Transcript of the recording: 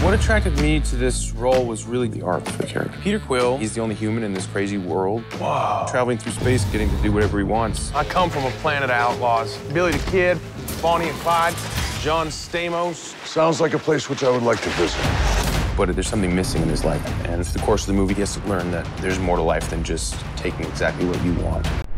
What attracted me to this role was really the arc for the character. Peter Quill, he's the only human in this crazy world. Wow. Traveling through space, getting to do whatever he wants. I come from a planet of outlaws. Billy the Kid, Bonnie and Clyde, John Stamos. Sounds like a place which I would like to visit. But there's something missing in his life. And through the course of the movie, he has to learn that there's more to life than just taking exactly what you want.